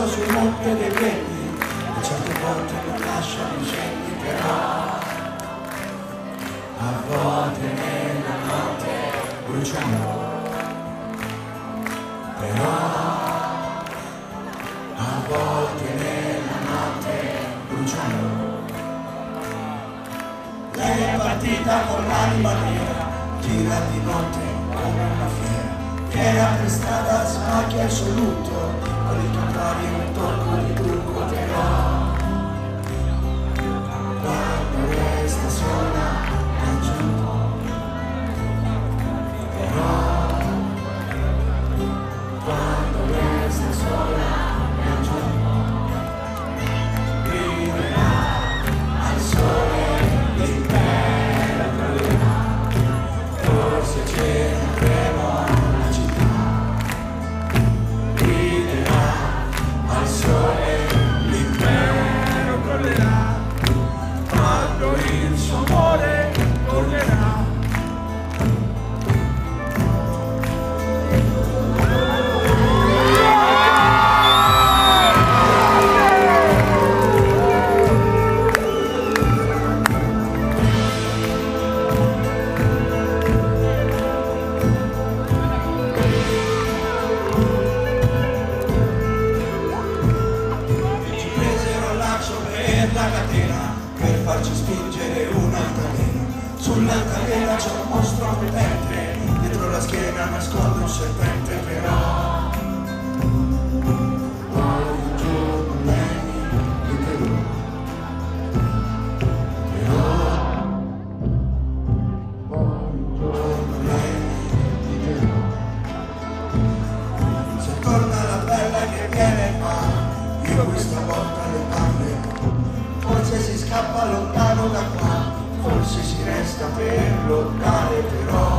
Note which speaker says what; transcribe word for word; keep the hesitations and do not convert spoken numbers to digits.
Speaker 1: sceso sul monte dei legni, e certe volte non lasciano i segni, però a volte nella notte bruciano, però a volte nella notte bruciano. Lei è partita con l'anima nera, gira di notte come una fiera, piena per strada smacchia il suo lutto, con il tuo cuore un tocco di trucco, però quando resta sola laggiù, però quando resta sola laggiù, griderà al sole l'impero crollerà, forse cercheremo la città, griderà al sole l'impero crollerà, quando il suo amore tornerà. La catena per farci spingere un'altalena, sull'altalena c'è un mostro potente, dietro la schiena nasconde un serpente, però poi un giorno lei mi dirò, però poi un giorno lei mi dirò, se torna la bella che viene qua, io questa volta le palle, forse si scappa lontano da qua, forse si resta per lottare, però